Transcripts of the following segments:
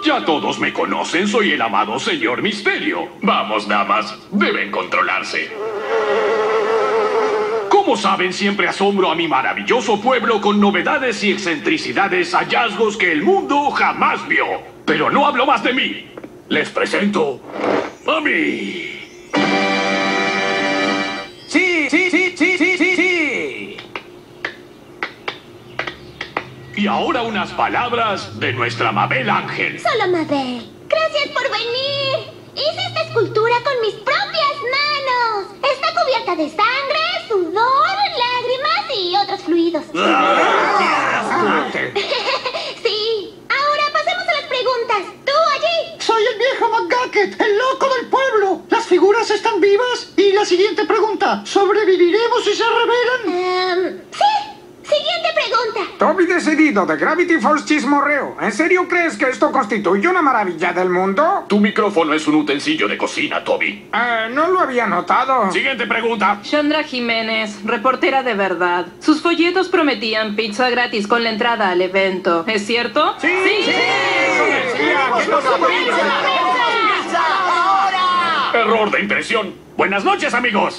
Ya todos me conocen, soy el amado señor Misterio. Vamos, damas, deben controlarse. Como saben, siempre asombro a mi maravilloso pueblo con novedades y excentricidades, hallazgos que el mundo jamás vio. Pero no hablo más de mí. Les presento a mí. Sí. Y ahora unas palabras de nuestra Mabel Ángel. Solo Mabel. Gracias por venir. Hice esta escultura con mis propias manos. Está cubierta de sangre, sudor, lágrimas y otros fluidos. Sí. Ahora pasemos a las preguntas. ¿Tú allí? Soy el viejo McGucket, el loco del pueblo. ¿Las figuras están vivas? Y la siguiente pregunta, ¿sobreviviremos si se revelan? Sí. Siguiente pregunta. Toby decidido de Gravity Force Chismorreo. ¿En serio crees que esto constituye una maravilla del mundo? Tu micrófono es un utensilio de cocina, Toby. No lo había notado. Siguiente pregunta. Chandra Jiménez, reportera de verdad. Sus folletos prometían pizza gratis con la entrada al evento. ¿Es cierto? ¡Sí! Error de impresión. Buenas noches, amigos.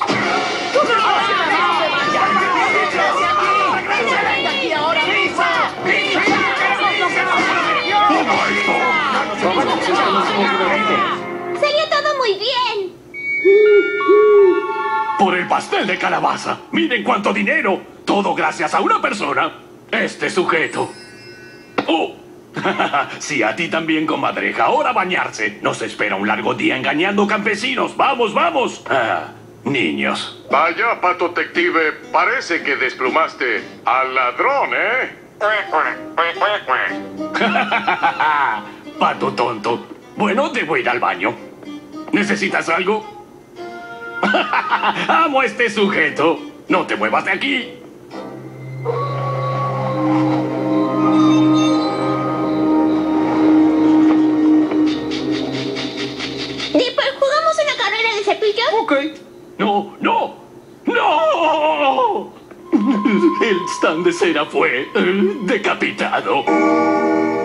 Salió todo muy bien. Por el pastel de calabaza. Miren cuánto dinero. Todo gracias a una persona. Este sujeto. ¡Oh! Sí, a ti también, comadreja. Ahora bañarse. Nos espera un largo día engañando campesinos. ¡Vamos, vamos! Niños. Vaya, Pato Detective, parece que desplumaste al ladrón, ¿eh? Pato tonto. Bueno, debo ir al baño. ¿Necesitas algo? Amo a este sujeto. No te muevas de aquí. Dipper, ¿jugamos una carrera de cepillos? Ok. No. El stand de cera fue decapitado.